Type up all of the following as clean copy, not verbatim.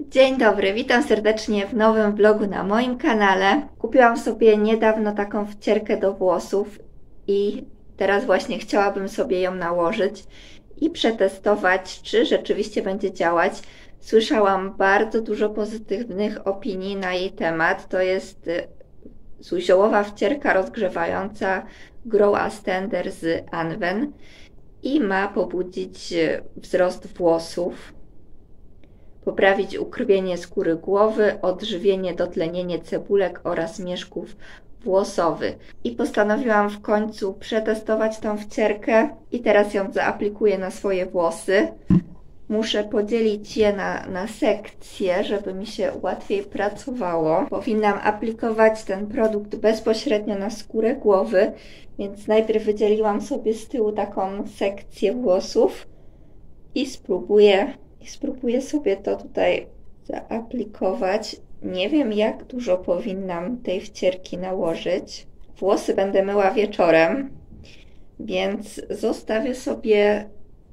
Dzień dobry, witam serdecznie w nowym vlogu na moim kanale. Kupiłam sobie niedawno taką wcierkę do włosów i teraz właśnie chciałabym sobie ją nałożyć i przetestować, czy rzeczywiście będzie działać. Słyszałam bardzo dużo pozytywnych opinii na jej temat. To jest ziołowa wcierka rozgrzewająca Grow as Tender z Anwen i ma pobudzić wzrost włosów, poprawić ukrwienie skóry głowy, odżywienie, dotlenienie cebulek oraz mieszków włosowych. I postanowiłam w końcu przetestować tą wcierkę i teraz ją zaaplikuję na swoje włosy. Muszę podzielić je na sekcje, żeby mi się łatwiej pracowało. Powinnam aplikować ten produkt bezpośrednio na skórę głowy, więc najpierw wydzieliłam sobie z tyłu taką sekcję włosów i spróbuję sobie to tutaj zaaplikować. Nie wiem, jak dużo powinnam tej wcierki nałożyć. Włosy będę myła wieczorem, więc zostawię sobie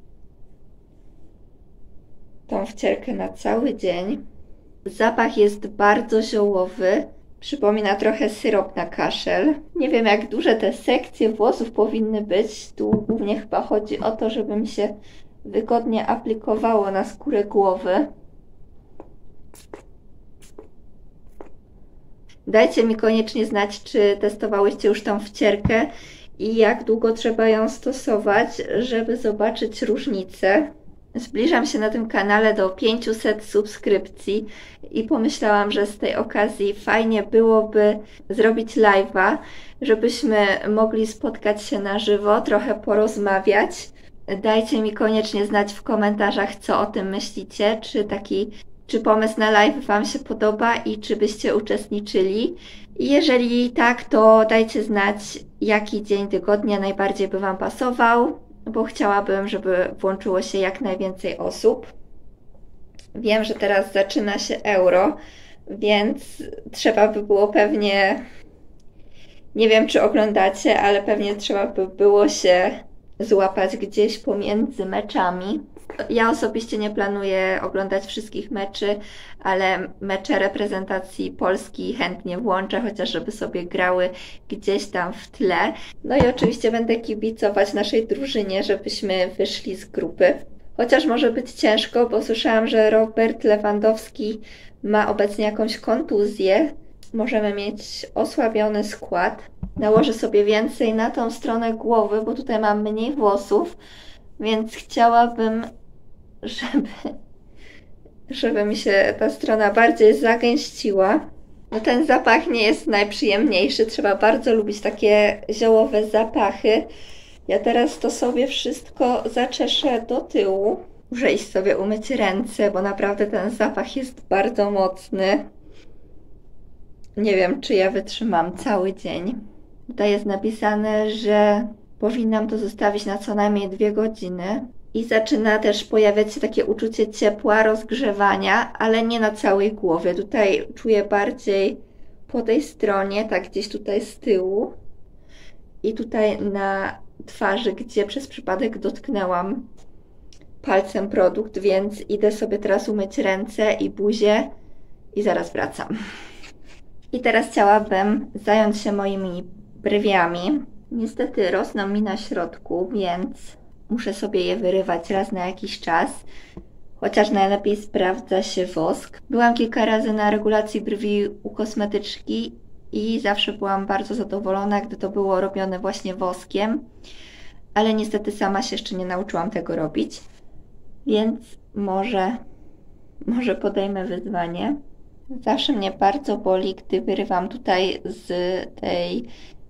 tą wcierkę na cały dzień. Zapach jest bardzo ziołowy. Przypomina trochę syrop na kaszel. Nie wiem, jak duże te sekcje włosów powinny być. Tu głównie chyba chodzi o to, żeby mi się wygodnie aplikowało na skórę głowy. Dajcie mi koniecznie znać, czy testowałyście już tą wcierkę i jak długo trzeba ją stosować, żeby zobaczyć różnicę. Zbliżam się na tym kanale do 500 subskrypcji i pomyślałam, że z tej okazji fajnie byłoby zrobić live'a, żebyśmy mogli spotkać się na żywo, trochę porozmawiać. Dajcie mi koniecznie znać w komentarzach, co o tym myślicie, czy pomysł na live Wam się podoba i czy byście uczestniczyli. I jeżeli tak, to dajcie znać, jaki dzień tygodnia najbardziej by Wam pasował, bo chciałabym, żeby włączyło się jak najwięcej osób. Wiem, że teraz zaczyna się euro, więc trzeba by było pewnie, nie wiem czy oglądacie, ale pewnie trzeba by było się złapać gdzieś pomiędzy meczami. Ja osobiście nie planuję oglądać wszystkich meczy, ale mecze reprezentacji Polski chętnie włączę, chociaż żeby sobie grały gdzieś tam w tle. No i oczywiście będę kibicować naszej drużynie, żebyśmy wyszli z grupy. Chociaż może być ciężko, bo słyszałam, że Robert Lewandowski ma obecnie jakąś kontuzję. Możemy mieć osłabiony skład. Nałożę sobie więcej na tą stronę głowy, bo tutaj mam mniej włosów, więc chciałabym, żeby mi się ta strona bardziej zagęściła. No ten zapach nie jest najprzyjemniejszy, trzeba bardzo lubić takie ziołowe zapachy. Ja teraz to sobie wszystko zaczeszę do tyłu. Muszę iść sobie umyć ręce, bo naprawdę ten zapach jest bardzo mocny. Nie wiem, czy ja wytrzymam cały dzień. Tutaj jest napisane, że powinnam to zostawić na co najmniej 2 godziny. I zaczyna też pojawiać się takie uczucie ciepła, rozgrzewania, ale nie na całej głowie. Tutaj czuję bardziej po tej stronie, tak gdzieś tutaj z tyłu. I tutaj na twarzy, gdzie przez przypadek dotknęłam palcem produkt, więc idę sobie teraz umyć ręce i buzię i zaraz wracam. I teraz chciałabym zająć się moimi brwiami. Niestety rosną mi na środku, więc muszę sobie je wyrywać raz na jakiś czas. Chociaż najlepiej sprawdza się wosk. Byłam kilka razy na regulacji brwi u kosmetyczki i zawsze byłam bardzo zadowolona, gdy to było robione właśnie woskiem. Ale niestety sama się jeszcze nie nauczyłam tego robić. Więc może podejmę wyzwanie. Zawsze mnie bardzo boli, gdy wyrywam tutaj z tej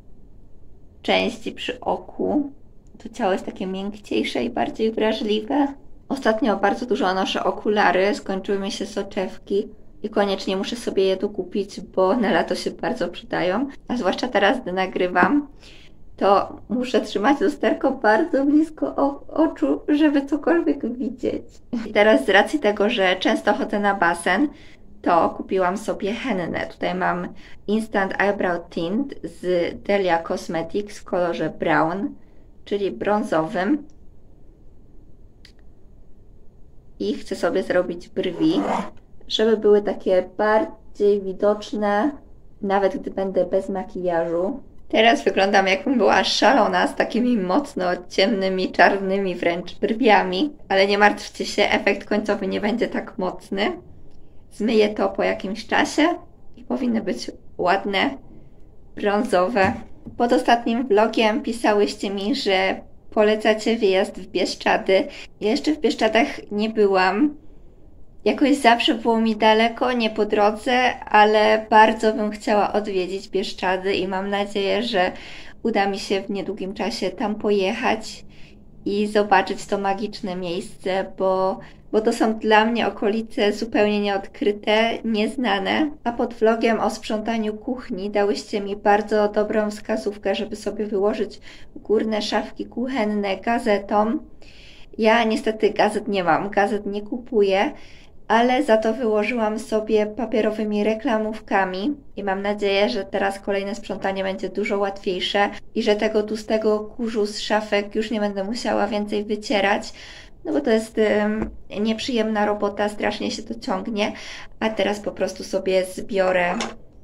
części przy oku. To ciało jest takie miękciejsze i bardziej wrażliwe. Ostatnio bardzo dużo noszę okulary, skończyły mi się soczewki i koniecznie muszę sobie je dokupić, bo na lato się bardzo przydają. A zwłaszcza teraz, gdy nagrywam, to muszę trzymać lusterko bardzo blisko oczu, żeby cokolwiek widzieć. I teraz z racji tego, że często chodzę na basen, to kupiłam sobie hennę. Tutaj mam Instant Eyebrow Tint z Delia Cosmetics w kolorze brown, czyli brązowym. I chcę sobie zrobić brwi. żeby były takie bardziej widoczne, nawet gdy będę bez makijażu. Teraz wyglądam, jakbym była szalona, z takimi mocno ciemnymi, czarnymi wręcz brwiami, ale nie martwcie się, efekt końcowy nie będzie tak mocny. Zmyję to po jakimś czasie i powinny być ładne, brązowe. Pod ostatnim vlogiem pisałyście mi, że polecacie wyjazd w Bieszczady. Ja jeszcze w Bieszczadach nie byłam. Jakoś zawsze było mi daleko, nie po drodze, ale bardzo bym chciała odwiedzić Bieszczady i mam nadzieję, że uda mi się w niedługim czasie tam pojechać i zobaczyć to magiczne miejsce, bo to są dla mnie okolice zupełnie nieodkryte, nieznane. A pod vlogiem o sprzątaniu kuchni dałyście mi bardzo dobrą wskazówkę, żeby sobie wyłożyć górne szafki kuchenne gazetą. Ja niestety gazet nie mam, gazet nie kupuję, ale za to wyłożyłam sobie papierowymi reklamówkami i mam nadzieję, że teraz kolejne sprzątanie będzie dużo łatwiejsze i że tego tłustego kurzu z szafek już nie będę musiała więcej wycierać, no bo to jest nieprzyjemna robota, strasznie się to ciągnie, a teraz po prostu sobie zbiorę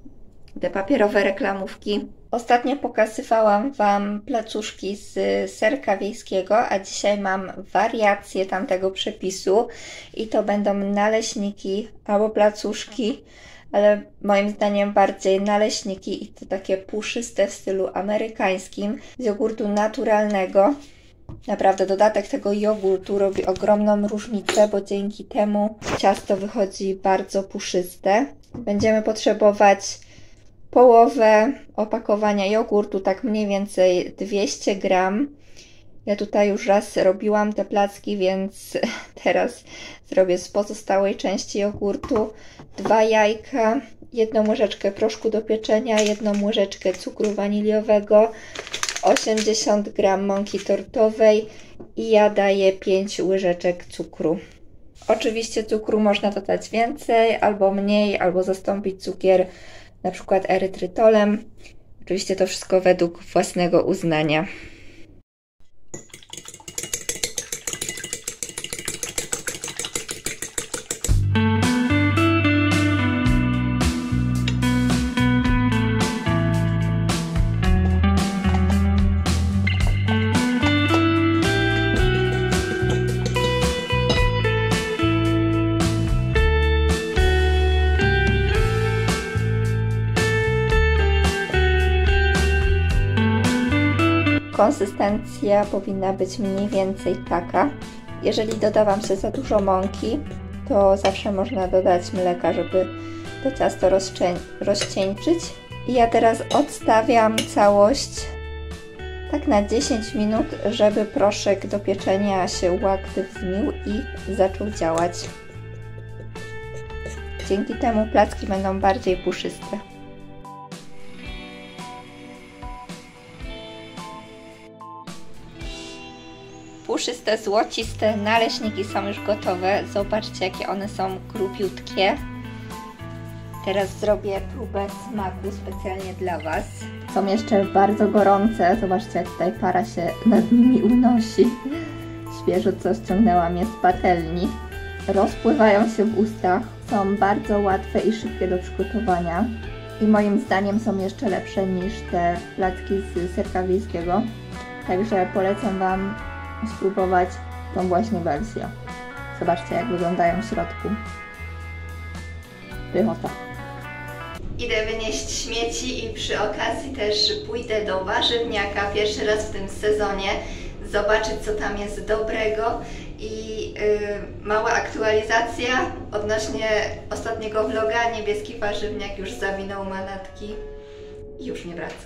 te papierowe reklamówki. Ostatnio pokazywałam Wam placuszki z serka wiejskiego, a dzisiaj mam wariację tamtego przepisu i to będą naleśniki albo placuszki, ale moim zdaniem bardziej naleśniki i to takie puszyste w stylu amerykańskim z jogurtu naturalnego. Naprawdę dodatek tego jogurtu robi ogromną różnicę, bo dzięki temu ciasto wychodzi bardzo puszyste. Będziemy potrzebować połowę opakowania jogurtu, tak mniej więcej 200 gram. Ja tutaj już raz robiłam te placki, więc teraz zrobię z pozostałej części jogurtu 2 jajka, 1 łyżeczkę proszku do pieczenia, 1 łyżeczkę cukru waniliowego, 80 gram mąki tortowej i ja daję 5 łyżeczek cukru. Oczywiście cukru można dodać więcej albo mniej, albo zastąpić cukier na przykład erytrytolem. Oczywiście to wszystko według własnego uznania. Konsystencja powinna być mniej więcej taka. Jeżeli doda Wam się za dużo mąki, to zawsze można dodać mleka, żeby to ciasto rozcieńczyć. I ja teraz odstawiam całość tak na 10 minut, żeby proszek do pieczenia się uaktywnił i zaczął działać. Dzięki temu placki będą bardziej puszyste. Puszyste, złociste naleśniki są już gotowe. Zobaczcie, jakie one są grubiutkie. Teraz zrobię próbę smaku specjalnie dla Was. Są jeszcze bardzo gorące. Zobaczcie, jak tutaj para się nad nimi unosi. Świeżo co ściągnęłam je z patelni. Rozpływają się w ustach. Są bardzo łatwe i szybkie do przygotowania. I moim zdaniem są jeszcze lepsze niż te placki z serka wiejskiego. Także polecam Wam spróbować tą właśnie wersję. Zobaczcie, jak wyglądają w środku. Pychota. Idę wynieść śmieci i przy okazji też pójdę do warzywniaka pierwszy raz w tym sezonie, zobaczyć, co tam jest dobrego. I mała aktualizacja odnośnie ostatniego vloga. Niebieski warzywniak już zawinął manatki i już nie wraca.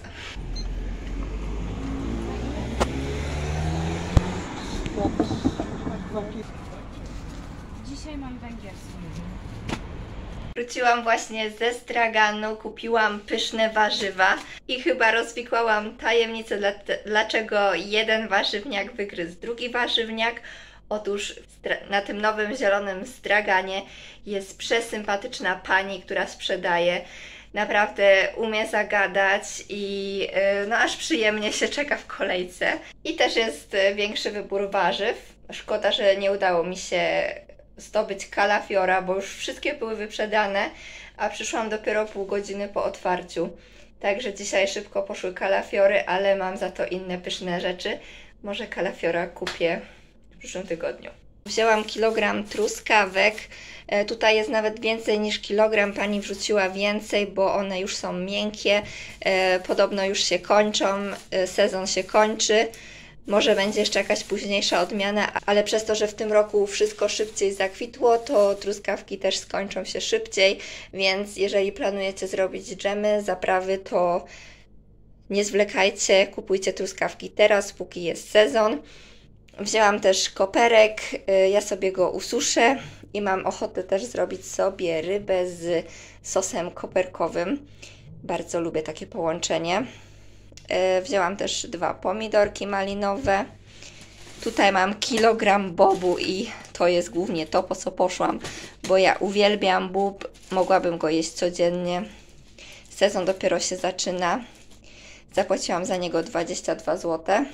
Dzisiaj mam węgierski. Wróciłam właśnie ze straganu, kupiłam pyszne warzywa i chyba rozwikłałam tajemnicę, dlaczego jeden warzywniak wygryzł drugi warzywniak. Otóż na tym nowym zielonym straganie jest przesympatyczna pani, która sprzedaje. Naprawdę umie zagadać i no aż przyjemnie się czeka w kolejce. I też jest większy wybór warzyw. Szkoda, że nie udało mi się zdobyć kalafiora, bo już wszystkie były wyprzedane, a przyszłam dopiero pół godziny po otwarciu. Także dzisiaj szybko poszły kalafiory, ale mam za to inne pyszne rzeczy. Może kalafiora kupię w przyszłym tygodniu. Wzięłam kilogram truskawek. Tutaj jest nawet więcej niż kilogram. Pani wrzuciła więcej, bo one już są miękkie. Podobno już się kończą. Sezon się kończy. Może będzie jeszcze jakaś późniejsza odmiana, ale przez to, że w tym roku wszystko szybciej zakwitło, to truskawki też skończą się szybciej, więc jeżeli planujecie zrobić dżemy, zaprawy, to nie zwlekajcie, kupujcie truskawki teraz, póki jest sezon. Wzięłam też koperek, ja sobie go ususzę i mam ochotę też zrobić sobie rybę z sosem koperkowym. Bardzo lubię takie połączenie. Wzięłam też 2 pomidorki malinowe. Tutaj mam kilogram bobu i to jest głównie to, po co poszłam, bo ja uwielbiam bób, mogłabym go jeść codziennie. Sezon dopiero się zaczyna. Zapłaciłam za niego 22 zł.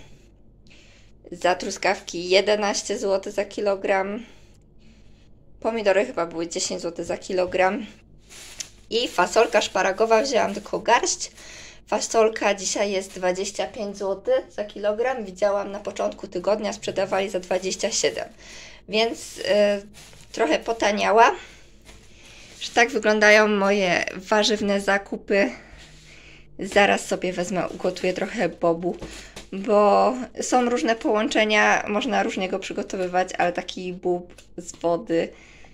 Za truskawki 11 zł za kilogram. Pomidory chyba były 10 zł za kilogram. I fasolka szparagowa wzięłam tylko garść. Fasolka dzisiaj jest 25 zł za kilogram. Widziałam na początku tygodnia, sprzedawali za 27. Więc trochę potaniała. Że tak wyglądają moje warzywne zakupy. Zaraz sobie wezmę, ugotuję trochę bobu, bo są różne połączenia, można różnie go przygotowywać, ale taki bób z wody,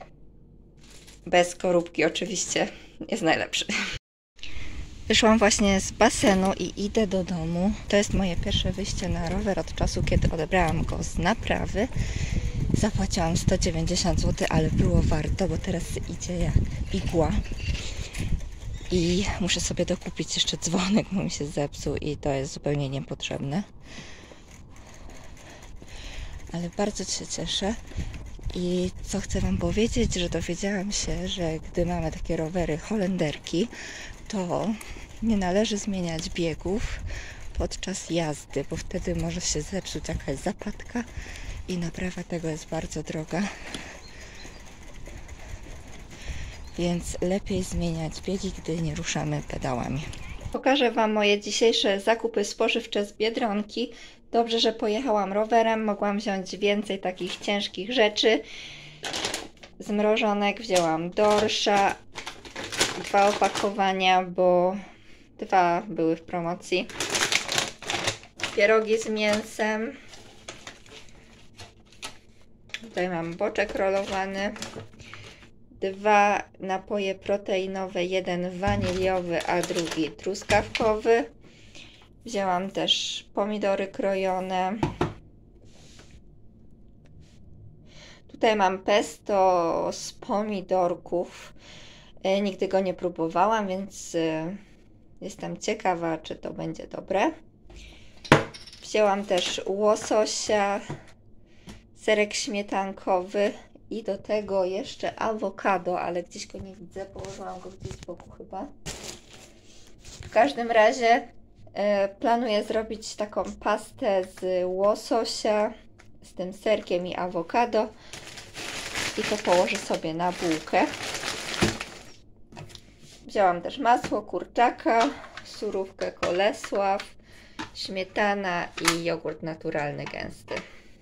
bez skorupki oczywiście, jest najlepszy. Wyszłam właśnie z basenu i idę do domu. To jest moje pierwsze wyjście na rower od czasu, kiedy odebrałam go z naprawy. Zapłaciłam 190 zł, ale było warto, bo teraz idzie jak igła. I muszę sobie dokupić jeszcze dzwonek, bo mi się zepsuł i to jest zupełnie niepotrzebne. Ale bardzo się cieszę. I co chcę Wam powiedzieć, że dowiedziałam się, że gdy mamy takie rowery holenderki, to nie należy zmieniać biegów podczas jazdy, bo wtedy może się zepsuć jakaś zapadka i naprawa tego jest bardzo droga. Więc lepiej zmieniać biegi, gdy nie ruszamy pedałami. Pokażę Wam moje dzisiejsze zakupy spożywcze z Biedronki. Dobrze, że pojechałam rowerem, mogłam wziąć więcej takich ciężkich rzeczy. Z mrożonek wzięłam dorsza, 2 opakowania, bo 2 były w promocji. Pierogi z mięsem. Tutaj mam boczek rolowany. 2 napoje proteinowe, jeden waniliowy, a drugi truskawkowy. Wzięłam też pomidory krojone. Tutaj mam pesto z pomidorków. Nigdy go nie próbowałam, więc jestem ciekawa, czy to będzie dobre. Wzięłam też łososia, serek śmietankowy i do tego jeszcze awokado, ale gdzieś go nie widzę, położyłam go gdzieś z boku chyba. W każdym razie planuję zrobić taką pastę z łososia, z tym serkiem i awokado i to położę sobie na bułkę. Wzięłam też masło kurczaka, surówkę Kolesław, śmietana i jogurt naturalny gęsty.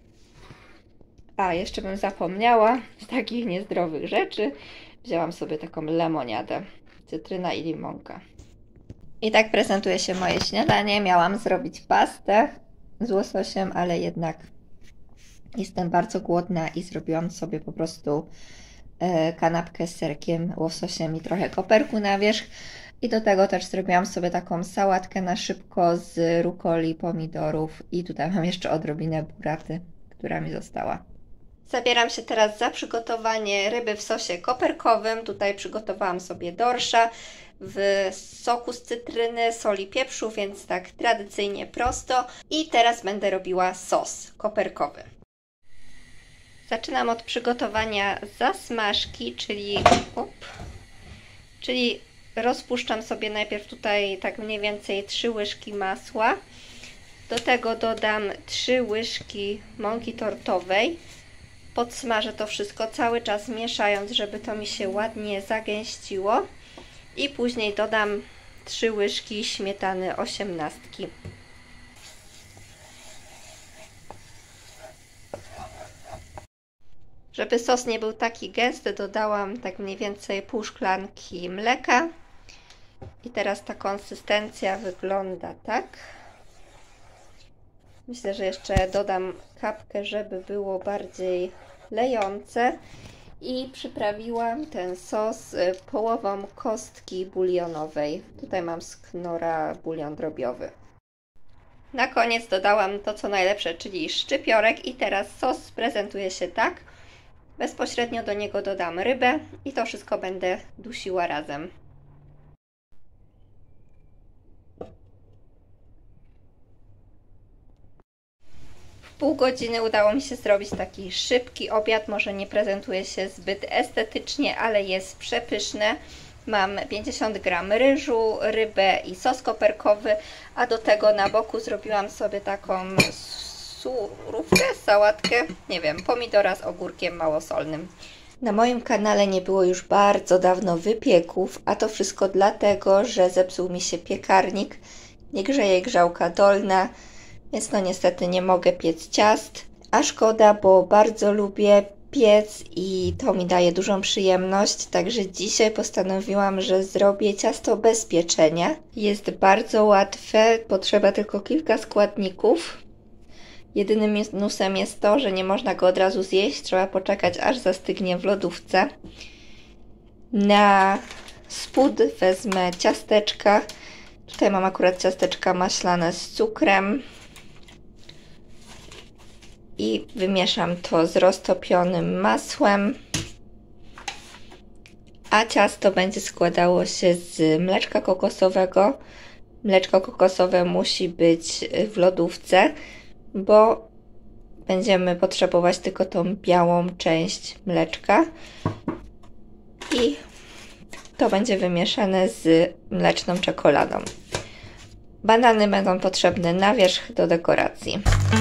A, jeszcze bym zapomniała, z takich niezdrowych rzeczy wzięłam sobie taką lemoniadę, cytryna i limonka. I tak prezentuje się moje śniadanie. Miałam zrobić pastę z łososiem, ale jednak jestem bardzo głodna i zrobiłam sobie po prostu kanapkę z serkiem, łososiem i trochę koperku na wierzch. I do tego też zrobiłam sobie taką sałatkę na szybko z rukoli, pomidorów i tutaj mam jeszcze odrobinę buraty, która mi została. Zabieram się teraz za przygotowanie ryby w sosie koperkowym. Tutaj przygotowałam sobie dorsza w soku z cytryny, soli, pieprzu, więc tak tradycyjnie prosto. I teraz będę robiła sos koperkowy. Zaczynam od przygotowania zasmażki, czyli rozpuszczam sobie najpierw tutaj tak mniej więcej 3 łyżki masła. Do tego dodam 3 łyżki mąki tortowej, Podsmażę to wszystko cały czas mieszając, żeby to mi się ładnie zagęściło. I później dodam 3 łyżki śmietany 18. Żeby sos nie był taki gęsty, dodałam tak mniej więcej pół szklanki mleka. I teraz ta konsystencja wygląda tak. Myślę, że jeszcze dodam kapkę, żeby było bardziej lejące. I przyprawiłam ten sos połową kostki bulionowej. Tutaj mam z Knorra bulion drobiowy. Na koniec dodałam to, co najlepsze, czyli szczypiorek. I teraz sos prezentuje się tak. Bezpośrednio do niego dodam rybę i to wszystko będę dusiła razem. W pół godziny udało mi się zrobić taki szybki obiad. Może nie prezentuje się zbyt estetycznie, ale jest przepyszne. Mam 50 g ryżu, rybę i sos koperkowy, a do tego na boku zrobiłam sobie taką surówkę, sałatkę, nie wiem, pomidora z ogórkiem małosolnym. Na moim kanale nie było już bardzo dawno wypieków, a to wszystko dlatego, że zepsuł mi się piekarnik, nie grzeje grzałka dolna, więc no niestety nie mogę piec ciast, a szkoda, bo bardzo lubię piec i to mi daje dużą przyjemność, także dzisiaj postanowiłam, że zrobię ciasto bez pieczenia. Jest bardzo łatwe, potrzeba tylko kilka składników. Jedynym minusem jest to, że nie można go od razu zjeść, trzeba poczekać, aż zastygnie w lodówce. Na spód wezmę ciasteczka. Tutaj mam akurat ciasteczka maślane z cukrem. I wymieszam to z roztopionym masłem. A ciasto będzie składało się z mleczka kokosowego. Mleczko kokosowe musi być w lodówce, bo będziemy potrzebować tylko tą białą część mleczka i to będzie wymieszane z mleczną czekoladą. Banany będą potrzebne na wierzch do dekoracji.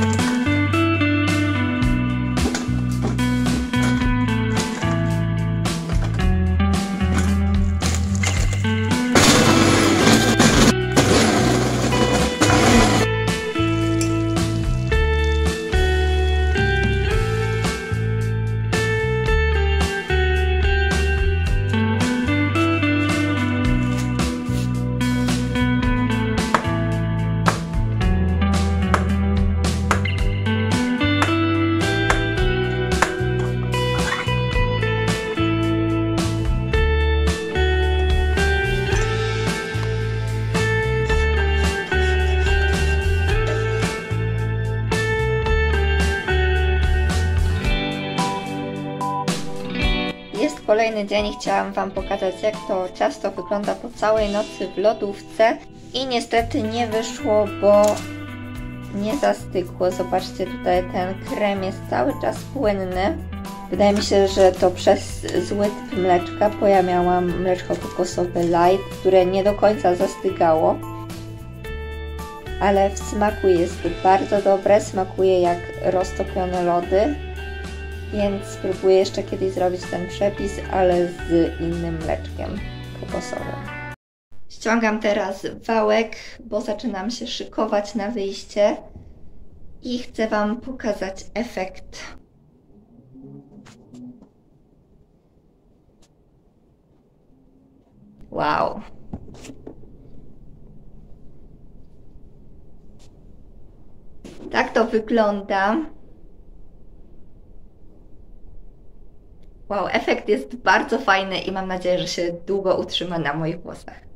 Kolejny dzień i chciałam Wam pokazać, jak to ciasto wygląda po całej nocy w lodówce i niestety nie wyszło, bo nie zastygło. Zobaczcie, tutaj ten krem jest cały czas płynny. Wydaje mi się, że to przez zły typ mleczka, bo ja miałam mleczko kokosowe light, które nie do końca zastygało. Ale w smaku jest bardzo dobre, smakuje jak roztopione lody. Więc spróbuję jeszcze kiedyś zrobić ten przepis, ale z innym mleczkiem kokosowym. Ściągam teraz wałek, bo zaczynam się szykować na wyjście i chcę Wam pokazać efekt. Wow! Tak to wygląda. Wow, efekt jest bardzo fajny i mam nadzieję, że się długo utrzyma na moich włosach.